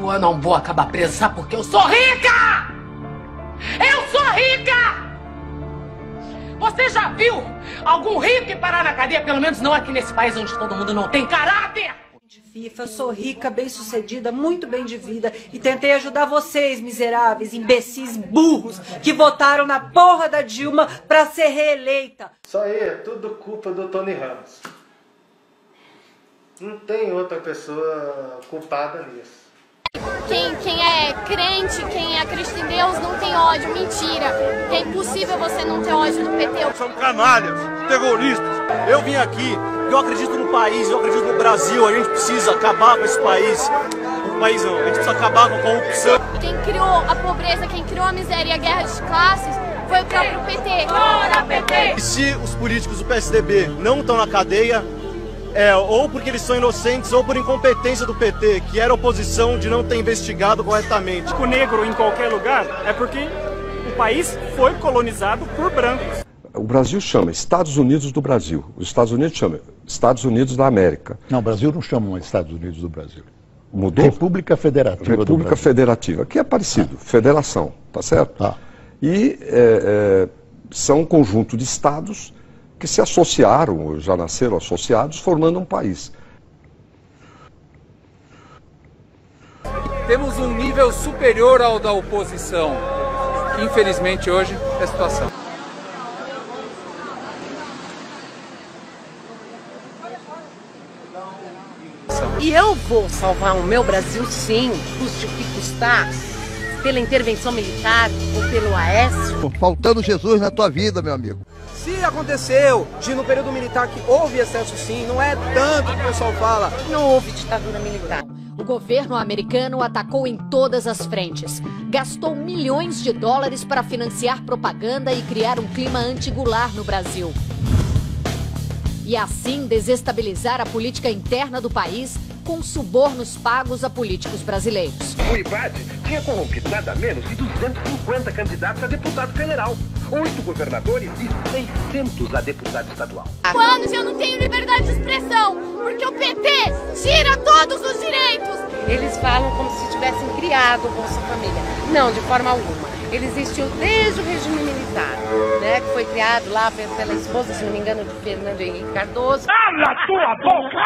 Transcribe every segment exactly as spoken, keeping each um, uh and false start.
eu não vou acabar presa, sabe porque eu sou rica! Eu sou rica! Você já viu algum rico ir parar na cadeia? Pelo menos não aqui nesse país onde todo mundo não tem caráter! FIFA, eu sou rica, bem-sucedida, muito bem de vida e tentei ajudar vocês, miseráveis, imbecis, burros, que votaram na porra da Dilma pra ser reeleita. Isso aí é tudo culpa do Tony Ramos. Não tem outra pessoa culpada nisso. Quem, quem é crente, quem acredita em Deus não tem ódio, mentira. É impossível você não ter ódio do P T. São canalhas, terroristas. Eu vim aqui, eu acredito no país, eu acredito no Brasil. A gente precisa acabar com esse país. O país não, a gente precisa acabar com a corrupção. Quem criou a pobreza, quem criou a miséria e a guerra de classes foi o próprio P T. Fora P T! E se os políticos do P S D B não estão na cadeia, é ou porque eles são inocentes ou por incompetência do P T, que era oposição de não ter investigado corretamente. O negro em qualquer lugar é porque o país foi colonizado por brancos. O Brasil chama Estados Unidos do Brasil. Os Estados Unidos chamam Estados Unidos da América. Não, o Brasil não chama Estados Unidos do Brasil. Mudou? República Federativa República do Brasil. Federativa, que é parecido, federação, tá certo? Ah. E é, é, são um conjunto de estados que se associaram, já nasceram associados, formando um país. Temos um nível superior ao da oposição, que infelizmente hoje é a situação. E eu vou salvar o meu Brasil, sim, custe o que custar, pela intervenção militar ou pelo Aécio. Faltando Jesus na tua vida, meu amigo. Se aconteceu de no período militar que houve excesso sim, não é tanto que o pessoal fala. Não houve ditadura militar. O governo americano atacou em todas as frentes. Gastou milhões de dólares para financiar propaganda e criar um clima anti-Goulart no Brasil. E assim desestabilizar a política interna do país com subornos pagos a políticos brasileiros. O I B A D tinha corrompido nada menos de duzentos e cinquenta candidatos a deputado federal, oito governadores e seiscentos a deputado estadual. Há anos eu não tenho liberdade de expressão, porque o P T tira todos os direitos. Eles falam como se tivessem criado o Bolsa Família. Não, de forma alguma. Ele existiu desde o regime militar, né, que foi criado lá pela esposa, se não me engano, de Fernando Henrique Cardoso. Cala a tua boca!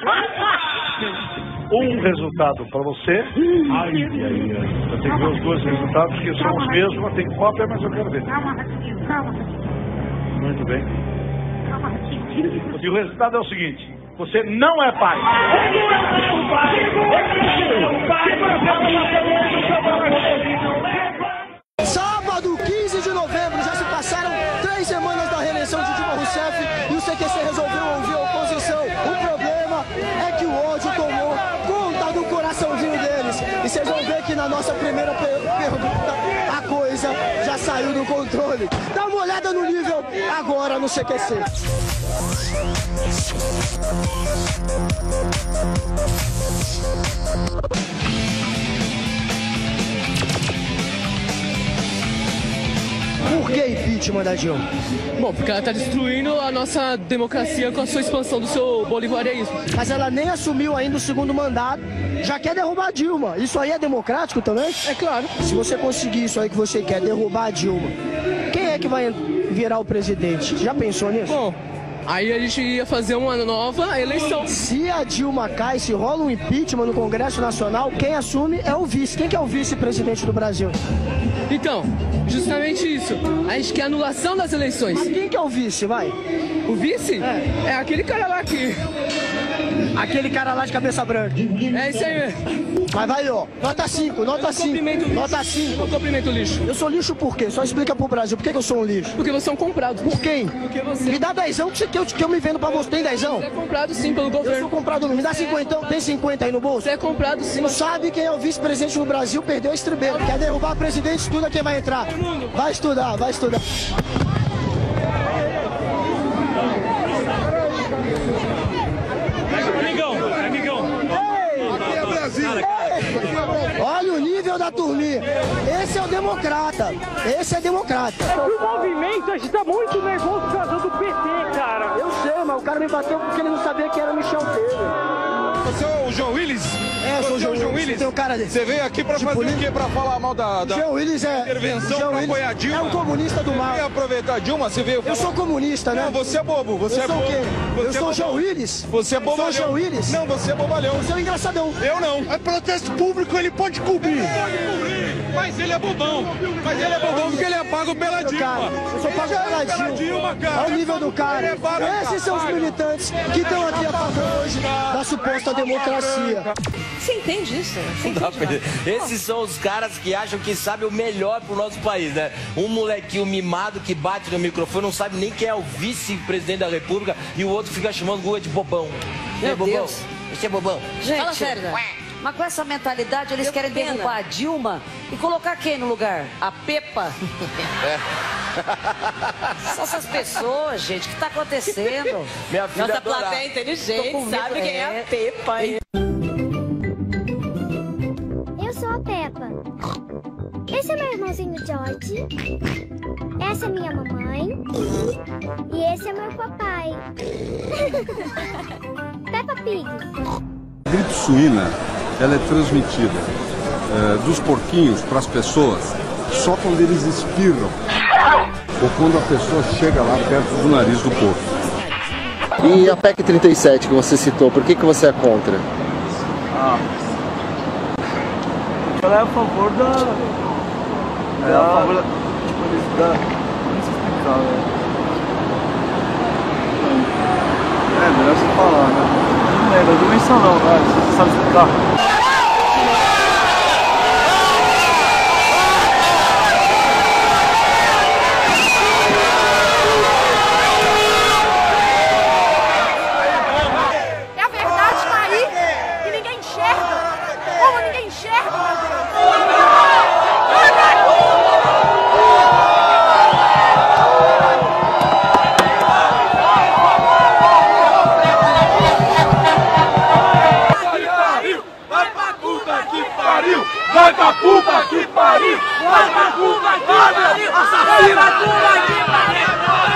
Um resultado para você. Ai, ai, ai. Eu tenho que ver os dois resultados, que são os mesmos, mas tem cópia, mas eu quero ver. Muito bem. E o resultado é o seguinte: você não é pai. Sábado, quinze de novembro, já se passaram três semanas da reeleição de Dilma Rousseff e o C Q C resolveu ouvir a oposição. O problema é que o ódio tomou conta do coraçãozinho deles. E vocês vão ver que na nossa primeira per pergunta a coisa já saiu do controle. Dá uma olhada no nível agora no C Q C. Por que impeachment da Dilma? Bom, porque ela está destruindo a nossa democracia com a sua expansão do seu bolivarianismo. Mas ela nem assumiu ainda o segundo mandato, já quer derrubar a Dilma. Isso aí é democrático também? É claro. Se você conseguir isso aí que você quer, derrubar a Dilma, quem é que vai virar o presidente? Já pensou nisso? Bom, aí a gente ia fazer uma nova eleição. Se a Dilma cai, se rola um impeachment no Congresso Nacional, quem assume é o vice. Quem que é o vice-presidente do Brasil? Então, justamente isso. A gente quer anulação das eleições. Mas quem que é o vice, vai? O vice? É, é aquele cara lá que... Aquele cara lá de cabeça branca. É isso aí mesmo. Mas vai, ó. Nota cinco, nota cinco. Nota cinco. Eu cumprimento o lixo. Eu sou lixo por quê? Só explica pro Brasil. Por que, que eu sou um lixo? Porque você é um comprado. Por quem? Porque você... Me dá dezão que, que, eu, que eu me vendo pra você. Tem dezão? Você é comprado sim pelo governo. Eu sou comprado. Me dá cinquenta. Tem cinquenta aí no bolso? Você é comprado sim. Não sabe quem é o vice-presidente do Brasil, perdeu o estribeiro. Quer derrubar o presidente, estuda quem vai entrar. Vai estudar, vai estudar. Amigão, amigão. Aqui é Brasil. Olha o nível da turminha. Esse é o democrata. Esse é democrata. O movimento, a gente tá muito nervoso por causa do P T, cara. Eu sei, mas o cara me bateu porque ele não sabia que era Michel Temer. Você é o João Willis? É, eu sou o João, João Willis. Tem um cara desse. Você veio aqui pra tipo, fazer o quê? Pra falar mal da, da João Willis é, intervenção João pra Willis apoiar a Dilma? É um comunista do mal. Você veio aproveitar a Dilma? Você veio falar... Eu sou comunista, né? Não, você é bobo. Você eu é sou bobo. o quê? Você eu sou o é João Willis. Você é bobalhão. Eu sou o João Willis. Não, você é bobalhão. Você é o engraçadão. Eu não. É protesto público, ele pode cobrir. Ele pode cobrir. Mas ele é bobão. Mas ele é bobão porque ele é pago pela Dilma. Eu sou pago pela Dilma. Dilma, cara. Ao nível do cara. Esses são os militantes que estão aqui a favor hoje da suposta democracia. Você entende isso? Você Não dá entende? pra... Esses são os caras que acham que sabem o melhor pro nosso país, né? Um molequinho mimado que bate no microfone, não sabe nem quem é o vice-presidente da República e o outro fica chamando o Lula de bobão. Meu é bobão? Deus. Esse é bobão. Gente, Fala sério, né? Mas com essa mentalidade eles Deu querem pena. derrubar a Dilma e colocar quem no lugar? A Pepa? É. Só essas pessoas, gente, o que tá acontecendo? Minha filha Nossa adorava. plateia inteligente, Tô com sabe medo, quem é é. a Pepa, hein? Eu sou a Peppa. Esse é meu irmãozinho George. Essa é minha mamãe. E esse é meu papai. Peppa Pig. A gripe suína, ela é transmitida é, dos porquinhos para as pessoas só quando eles espirram ou quando a pessoa chega lá perto do nariz do porco. E a P E C trinta e sete que você citou, por que, que você é contra? Ah, ela é a favor da... É a favor da... Tipo, eles da... Não sei explicar, né? É, melhor você falar, né? Não lembro, a dimensão não, né? Você sabe explicar. Vai pra puta que pariu! Vai pra puta que pariu! Assassina! Vai pra puta que pariu!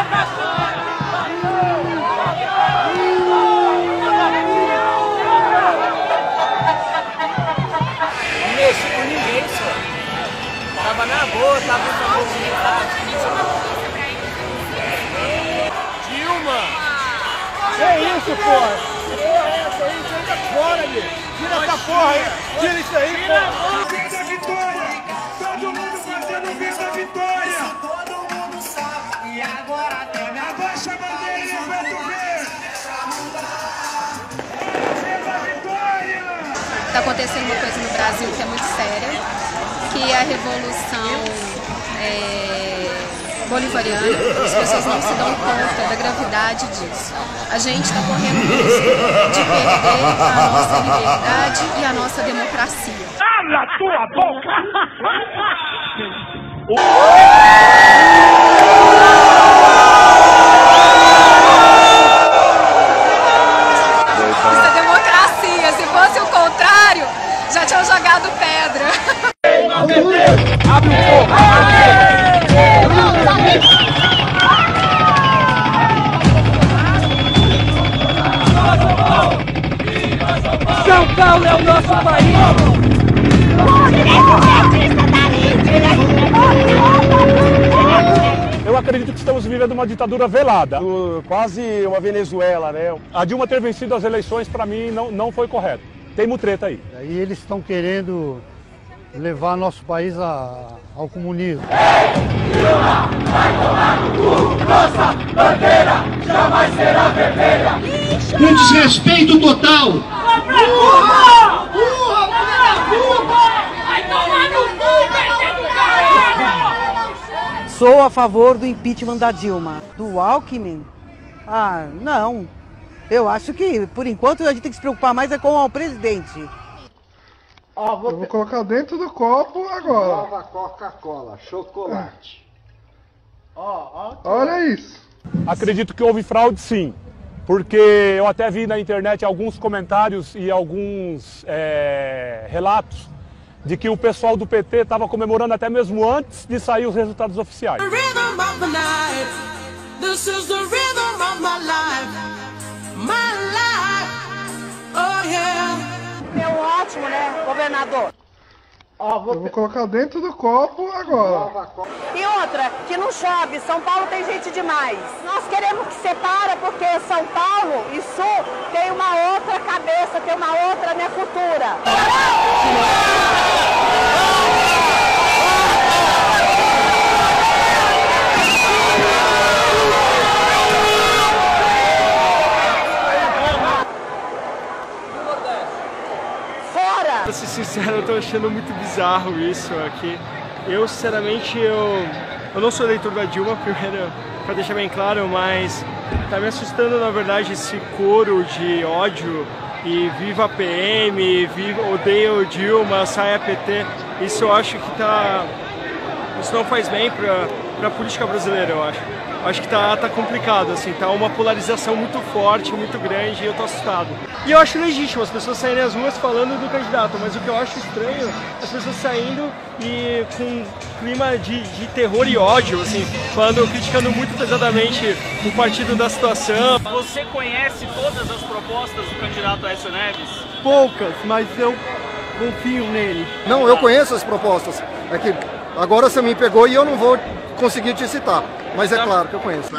Não mexi com ninguém, só. Tava na boa, tava com a mobilidade. Dilma! Que isso, porra? Porra, é essa aí? Tira fora, ali! Tira essa porra aí! Tira isso aí, porra! Viva a vitória! Todo mundo fazendo viva a vitória! Todo mundo sabe! E agora tem abaixa a bandeira e levanta o verde! Viva a vitória! Está acontecendo uma coisa no Brasil que é muito séria, que é a revolução é, bolivariana. As pessoas não se dão conta da gravidade disso. A gente está correndo risco de perder a nossa liberdade e a nossa democracia. Cala tua boca! Isso é democracia. Se fosse o contrário, já tinham jogado pedra. Abre o fogo! São Paulo é o nosso país! Eu acredito que estamos vivendo uma ditadura velada, quase uma Venezuela, né? A Dilma ter vencido as eleições, para mim, não, não foi correto. Tem mutreta aí. E eles estão querendo levar nosso país a, ao comunismo. Dilma, vai tomar no cu! Nossa bandeira jamais será vermelha! Um desrespeito total! Vai pra Cuba! Burra, filha da Cuba! Vai tomar no cu, perdendo o caralho! Sou a favor do impeachment da Dilma. Do Alckmin? Ah, não. Eu acho que, por enquanto, a gente tem que se preocupar mais é com o presidente. Ó, vou... Eu vou colocar dentro do copo agora. Nova Coca-Cola, chocolate. Ó, ó. Olha isso. Acredito que houve fraude, sim. Porque eu até vi na internet alguns comentários e alguns é, relatos de que o pessoal do P T estava comemorando até mesmo antes de sair os resultados oficiais. ótimo, né, governador? Eu vou colocar dentro do copo agora. E outra, que não chove, São Paulo tem gente demais. Nós queremos que separa porque São Paulo e Sul tem uma outra cabeça, tem uma outra, né, cultura. Pra ser sincero, eu tô achando muito bizarro isso aqui. Eu, sinceramente, eu, eu não sou eleitor da Dilma, primeiro, pra deixar bem claro, mas tá me assustando, na verdade, esse coro de ódio e viva a P M, viva, odeio Dilma, saia P T. Isso eu acho que tá... Isso não faz bem pra, pra política brasileira, eu acho. Acho que tá, tá complicado, assim, tá uma polarização muito forte, muito grande, e eu tô assustado. E eu acho legítimo as pessoas saírem às ruas falando do candidato, mas o que eu acho estranho, as pessoas saindo e com um clima de, de terror e ódio, assim, falando, criticando muito pesadamente o partido da situação. Você conhece todas as propostas do candidato Aécio Neves? Poucas, mas eu confio nele. Não, eu conheço as propostas. É que agora você me pegou e eu não vou conseguir te citar. Mas é claro que eu conheço.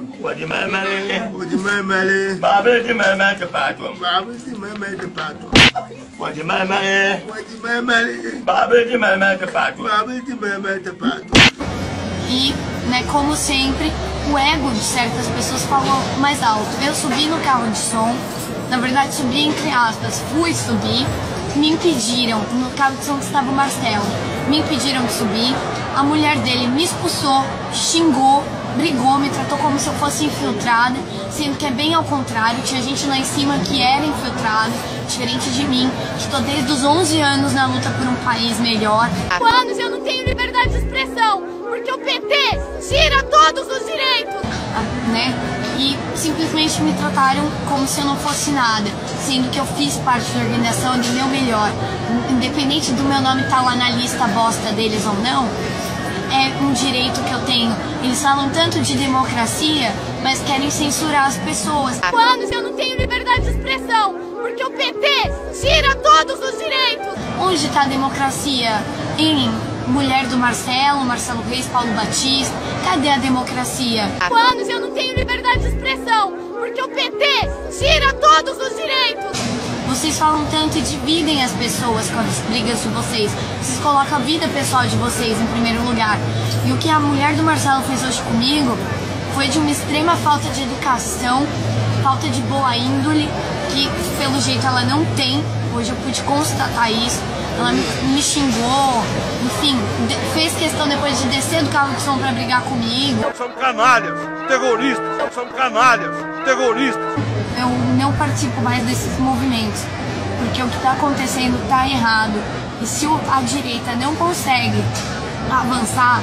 E, né, como sempre, o ego de certas pessoas falou mais alto. Eu subi no carro de som, na verdade subi entre aspas, fui subir, me impediram, no carro de som que estava o Marcelo, me impediram de subir, a mulher dele me expulsou, xingou, brigou, me tratou como se eu fosse infiltrada, sendo que é bem ao contrário, tinha gente lá em cima que era infiltrada, diferente de mim, que estou desde os onze anos na luta por um país melhor. Há anos eu não tenho liberdade de expressão, porque o P T tira todos os direitos. Né? E simplesmente me trataram como se eu não fosse nada, sendo que eu fiz parte da organização do meu melhor. Independente do meu nome estar lá na lista bosta deles ou não, é um direito que eu tenho. Eles falam tanto de democracia, mas querem censurar as pessoas. Há anos eu não tenho liberdade de expressão, porque o P T tira todos os direitos. Onde está a democracia? Em mulher do Marcelo, Marcelo Reis, Paulo Batista. Cadê a democracia? Há anos eu não tenho liberdade de expressão, porque o P T tira todos os direitos. Vocês falam tanto e dividem as pessoas com as brigas de vocês. Vocês colocam a vida pessoal de vocês em primeiro lugar. E o que a mulher do Marcelo fez hoje comigo foi de uma extrema falta de educação, falta de boa índole, que pelo jeito ela não tem. Hoje eu pude constatar isso. Ela me, me xingou, enfim, de, fez questão depois de descer do carro de som pra brigar comigo. São canalhas, terroristas, são canalhas, terroristas. Eu não participo mais desses movimentos, porque o que está acontecendo está errado. E se a direita não consegue avançar,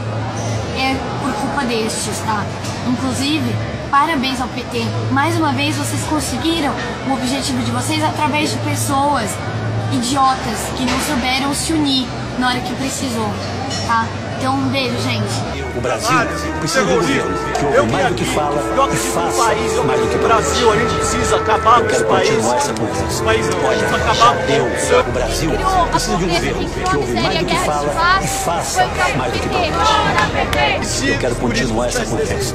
é por culpa destes, tá? Inclusive, parabéns ao P T. Mais uma vez, vocês conseguiram o objetivo de vocês através de pessoas idiotas que não souberam se unir na hora que precisou, tá? Então, um beijo, gente. O Brasil precisa de um governo que ouve mais do que fala e faça mais do que o Brasil, a gente precisa acabar com esse país. Esse país não pode acabar com deu. O Brasil precisa de um governo que ouve mais do que fala e faça mais do que promete. Eu quero continuar essa conversa.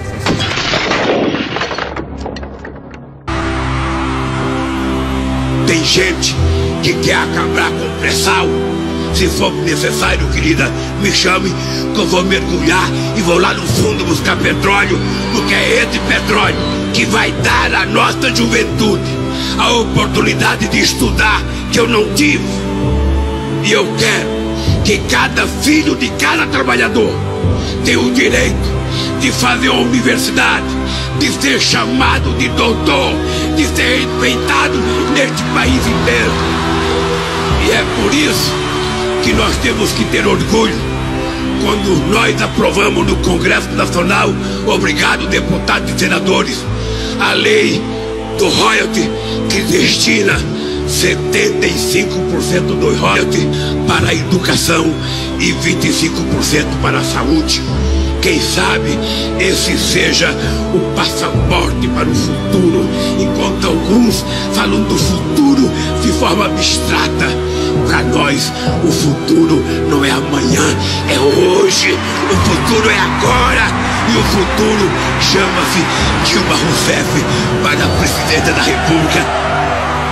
Tem gente que quer acabar com o pré-sal. Se for necessário, querida, me chame que eu vou mergulhar e vou lá no fundo buscar petróleo, porque é esse petróleo que vai dar à nossa juventude a oportunidade de estudar que eu não tive. E eu quero que cada filho de cada trabalhador tenha o direito de fazer uma universidade, de ser chamado de doutor, de ser respeitado neste país inteiro. E é por isso que nós temos que ter orgulho quando nós aprovamos no Congresso Nacional, obrigado deputados e senadores, a lei do royalty que destina setenta e cinco por cento do royalty para a educação e vinte e cinco por cento para a saúde. Quem sabe esse seja o passaporte para o futuro, enquanto alguns falam do futuro de forma abstrata. Para nós, o futuro não é amanhã, é hoje. O futuro é agora. E o futuro chama-se Dilma Rousseff para a presidenta da República.